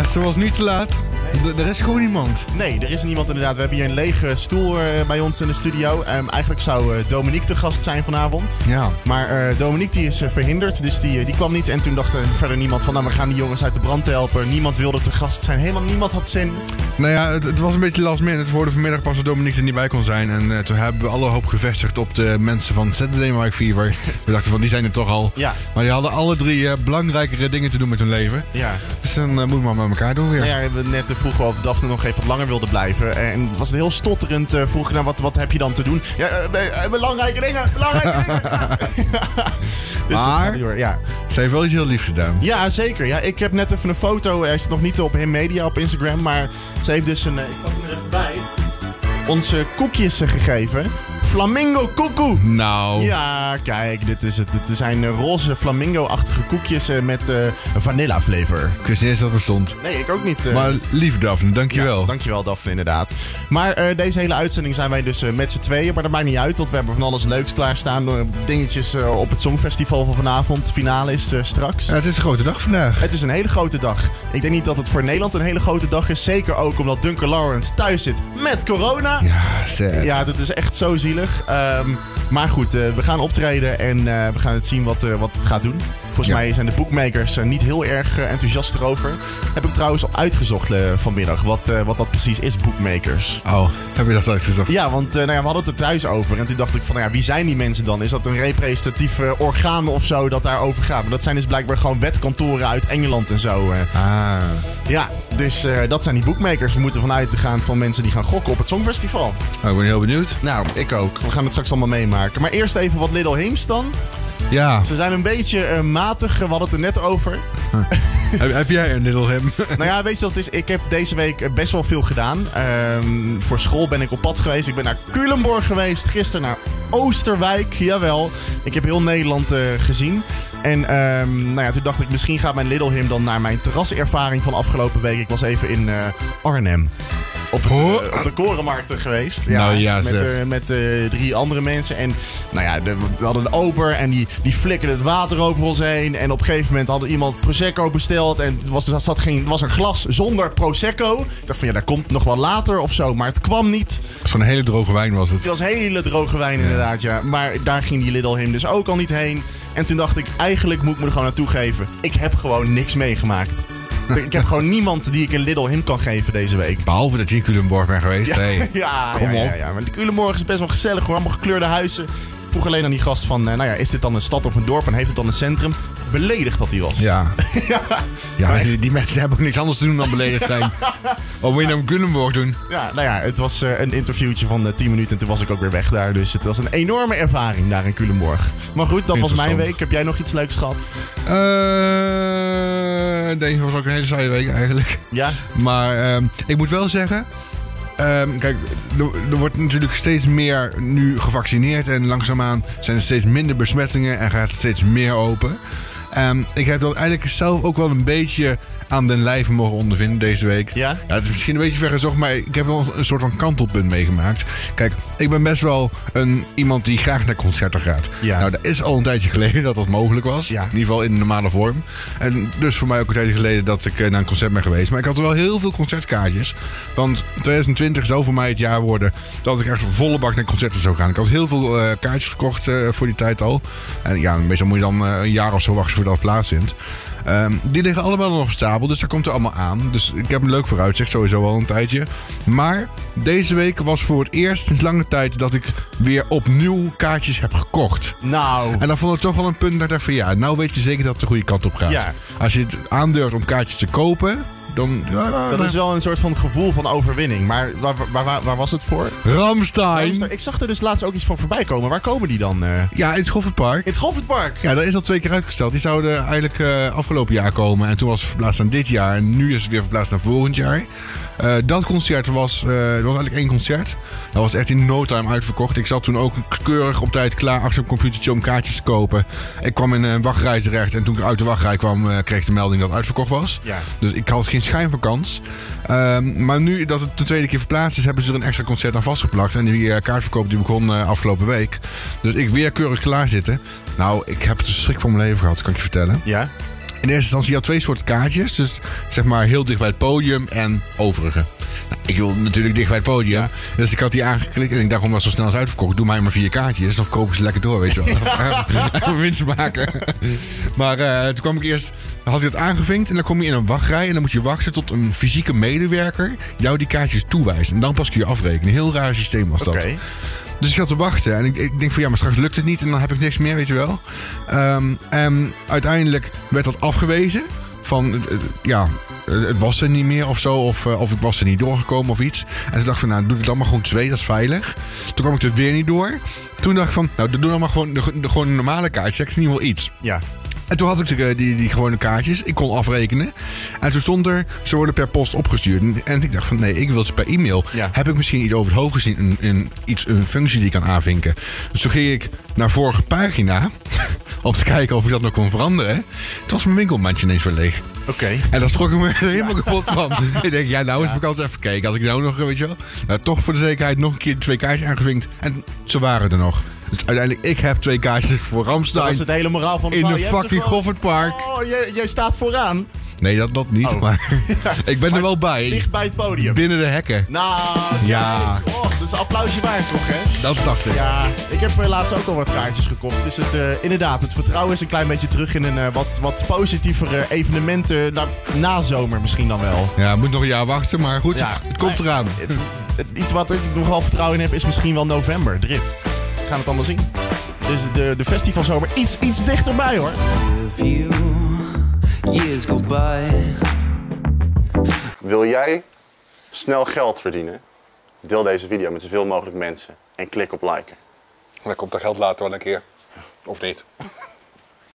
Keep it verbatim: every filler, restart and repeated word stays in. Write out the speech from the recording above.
Ja, ze was niet te laat. Nee. Er is gewoon niemand. Nee, er is niemand inderdaad. We hebben hier een lege stoel uh, bij ons in de studio. Um, eigenlijk zou uh, Dominique de gast zijn vanavond. Ja. Maar uh, Dominique die is uh, verhinderd, dus die, uh, die kwam niet. En toen dacht uh, verder niemand van, nou we gaan die jongens uit de brand helpen. Niemand wilde te gast zijn. Helemaal niemand had zin. Nou ja, het, het was een beetje last minute. Het hoorde vanmiddag pas dat Dominique er niet bij kon zijn. En uh, toen hebben we alle hoop gevestigd op de mensen van Saturday Night Fever. We dachten van, die zijn er toch al. Ja. Maar die hadden alle drie uh, belangrijkere dingen te doen met hun leven. Ja. Dus dan uh, moet je maar met elkaar doen weer. Nou ja, we hebben net uh, vroegen of Daphne nog even wat langer wilde blijven. En was het heel stotterend. Uh, vroeg ik nou, wat, wat heb je dan te doen? Ja, uh, uh, belangrijke dingen, belangrijke dingen. Dus maar, ja. Ze heeft wel iets heel liefs gedaan. Ja, zeker. Ja, ik heb net even een foto. Hij is nog niet op Him Media op Instagram. Maar ze heeft dus een... Uh, ik pak hem er even bij. Onze koekjes uh, gegeven. Flamingo koekoe. Nou. Ja, kijk, dit is het. Het zijn roze flamingo-achtige koekjes met uh, vanilla flavor. Ik wist niet eens dat het bestond. Nee, ik ook niet. Uh... Maar lief Daphne, dankjewel. Ja, dankjewel Daphne, inderdaad. Maar uh, deze hele uitzending zijn wij dus uh, met z'n tweeën. Maar dat maakt niet uit, want we hebben van alles leuks klaarstaan. Uh, dingetjes uh, op het Songfestival van vanavond. Finale is uh, straks. Ja, het is een grote dag vandaag. Het is een hele grote dag. Ik denk niet dat het voor Nederland een hele grote dag is. Zeker ook omdat Duncan Lawrence thuis zit met corona. Ja, sad. Ja, dat is echt zo zielig. Um, maar goed, uh, we gaan optreden en uh, we gaan het zien wat, uh, wat het gaat doen. Volgens ja. mij zijn de bookmakers uh, niet heel erg uh, enthousiast erover. Heb ik trouwens al uitgezocht uh, vanmiddag, wat, uh, wat dat precies is, bookmakers. Oh, heb je dat uitgezocht? Ja, want uh, nou ja, we hadden het er thuis over. En toen dacht ik van, nou ja, wie zijn die mensen dan? Is dat een representatief uh, orgaan of zo dat daarover gaat? Maar dat zijn dus blijkbaar gewoon wetkantoren uit Engeland en zo. Uh. Ah. Ja, dus uh, dat zijn die bookmakers. We moeten vanuit gaan van mensen die gaan gokken op het Songfestival. Nou, ik ben heel benieuwd. Nou, ik ook. We gaan het straks allemaal meemaken. Maar eerst even wat Little Hims dan. Ja. Ze zijn een beetje uh, matig. We hadden het er net over. Huh. heb, heb jij een Little Him? Nou ja, weet je wat het is? Ik heb deze week best wel veel gedaan. Um, voor school ben ik op pad geweest. Ik ben naar Culemborg geweest. Gisteren naar Oosterwijk. Jawel. Ik heb heel Nederland uh, gezien. En um, nou ja, toen dacht ik, misschien gaat mijn Little Him dan naar mijn terraservaring van afgelopen week. Ik was even in uh, Arnhem. Op, het, uh, op de korenmarkten geweest. Ja, nou ja, met uh, met uh, drie andere mensen. En nou ja, de, we hadden een ober en die, die flikkerde het water over ons heen. En op een gegeven moment had iemand Prosecco besteld. En er was, er zat geen, was een glas zonder Prosecco. Ik dacht van ja, dat komt nog wel later of zo. Maar het kwam niet. Zo'n hele droge wijn was het. Het was hele droge wijn ja. inderdaad, ja. Maar daar ging die Little Him dus ook al niet heen. En toen dacht ik, eigenlijk moet ik me er gewoon naartoe geven. Ik heb gewoon niks meegemaakt. Ik heb gewoon niemand die ik een Little Him kan geven deze week. Behalve dat je in Culemborg bent geweest. Ja, hey. ja, Kom ja, op. ja, ja. Maar de Culemborg is best wel gezellig hoor. Allemaal gekleurde huizen. Ik vroeg alleen aan die gast van, nou ja, is dit dan een stad of een dorp? En heeft het dan een centrum? Beledigd dat hij was. Ja. ja, ja die, die mensen hebben ook niks anders te doen dan beledigd zijn. Wat moet je nou in Culemborg doen? Ja, nou ja, het was uh, een interviewtje van uh, tien minuten en toen was ik ook weer weg daar. Dus het was een enorme ervaring daar in Culemborg. Maar goed, dat was mijn week. Heb jij nog iets leuks gehad? Uh, deze was ook een hele saaie week eigenlijk. Ja? Maar uh, ik moet wel zeggen... Um, kijk, er, er wordt natuurlijk steeds meer nu gevaccineerd en langzaamaan zijn er steeds minder besmettingen en gaat het steeds meer open. Um, ik heb dat eigenlijk zelf ook wel een beetje aan den lijve mogen ondervinden deze week. Ja? Ja, het is misschien een beetje vergezocht, maar ik heb wel een soort van kantelpunt meegemaakt. Kijk, ik ben best wel een, iemand die graag naar concerten gaat. Ja. Nou, dat is al een tijdje geleden dat dat mogelijk was. Ja. In ieder geval in de normale vorm. En dus voor mij ook een tijdje geleden dat ik naar een concert ben geweest. Maar ik had wel heel veel concertkaartjes. Want twintig twintig zou voor mij het jaar worden dat ik echt volle bak naar concerten zou gaan. Ik had heel veel uh, kaartjes gekocht uh, voor die tijd al. En ja, meestal moet je dan uh, een jaar of zo wachten voordat het plaatsvindt. Um, die liggen allemaal nog op stapel, dus dat komt er allemaal aan. Dus ik heb een leuk vooruitzicht, sowieso al een tijdje. Maar deze week was voor het eerst sinds lange tijd dat ik weer opnieuw kaartjes heb gekocht. Nou. En dan vond ik toch wel een punt dat ik dacht van ja, nou weet je zeker dat het de goede kant op gaat. Ja. Als je het aandurft om kaartjes te kopen, dan... Ja, dat is wel een soort van gevoel van overwinning. Maar waar, waar, waar, waar was het voor? Rammstein. Rammstein. Ik zag er dus laatst ook iets van voorbij komen. Waar komen die dan? Uh? Ja, in het Goffertpark. In het Goffertpark? Ja, dat is al twee keer uitgesteld. Die zouden eigenlijk uh, afgelopen jaar komen. En toen was het verplaatst naar dit jaar. En nu is het weer verplaatst naar volgend jaar. Uh, dat concert was, uh, dat was eigenlijk één concert. Dat was echt in no time uitverkocht. Ik zat toen ook keurig op tijd klaar achter een computertje om kaartjes te kopen. Ik kwam in een wachtrij terecht. En toen ik uit de wachtrij kwam, uh, kreeg ik de melding dat het uitverkocht was. Ja. Dus ik had geen schijn van kans. Uh, maar nu dat het de tweede keer verplaatst is, hebben ze er een extra concert aan vastgeplakt. En die uh, kaartverkoop die begon uh, afgelopen week. Dus ik weer keurig klaar zitten. Nou, ik heb het een schrik voor mijn leven gehad, kan ik je vertellen. Ja? In eerste instantie had twee soorten kaartjes. Dus zeg maar heel dicht bij het podium en overige. Nou, ik wil natuurlijk dicht bij het podium. Ja. Dus ik had die aangeklikt en ik dacht, omdat zo snel is uitverkocht, doe mij maar vier kaartjes. Dan verkopen ze lekker door, weet je wel. Even winst maken. Maar uh, toen kwam ik eerst, had hij dat aangevinkt en dan kom je in een wachtrij. En dan moet je wachten tot een fysieke medewerker jou die kaartjes toewijst. En dan pas kun je afrekenen. Heel raar systeem was dat. Okay. Dus ik had te wachten en ik, ik denk van ja, maar straks lukt het niet en dan heb ik niks meer, weet je wel. Um, en uiteindelijk werd dat afgewezen. Van, uh, ja, het was er niet meer of zo. Of, uh, of ik was er niet doorgekomen of iets. En toen dacht ik van, nou, doe het dan maar gewoon twee, dat is veilig. Toen kwam ik er weer niet door. Toen dacht ik van, nou, doe dan maar gewoon de, de, gewoon een normale kaart. Zeg in ieder geval iets. Ja. En toen had ik die, die, die gewone kaartjes. Ik kon afrekenen. En toen stond er, ze worden per post opgestuurd. En ik dacht van, nee, ik wil ze per e-mail. Ja. Heb ik misschien iets over het hoofd gezien? Een, een, iets, een functie die ik kan aanvinken. Dus toen ging ik naar vorige pagina. Om te kijken of ik dat nog kon veranderen. Toen was mijn winkelmandje ineens weer leeg. Oké. Okay. En daar schrok ik me helemaal ja. kapot van. Ik denk, ja, nou eens ja. ik altijd even kijken. Als ik nou nog, weet je wel. Nou, toch voor de zekerheid nog een keer twee kaartjes aangevinkt. En ze waren er nog. Dus uiteindelijk, ik heb twee kaartjes voor Rammstein. Dat is het hele moraal van de in de fucking Goffertpark. Oh, jij, jij staat vooraan. Nee, dat, dat niet. Oh. Maar ik ben maar er wel bij. Dicht bij het podium. Binnen de hekken. Nou, ja. Oh, dat is een applausje waard toch, hè? Dat dacht ik. Ja, ik heb uh, laatst ook al wat kaartjes gekocht. Dus het, uh, inderdaad, het vertrouwen is een klein beetje terug in een uh, wat, wat positievere evenementen. Na, na zomer misschien dan wel. Ja, moet nog een jaar wachten, maar goed, ja, het, het komt eraan. Het, het, iets wat ik nogal vertrouwen in heb is misschien wel november, Drift. We gaan het allemaal zien. Dus de, de festivalzomer iets, iets dichterbij, hoor. Years go by. Wil jij snel geld verdienen? Deel deze video met zoveel mogelijk mensen en klik op liken. Dan komt er geld later wel een keer. Of niet?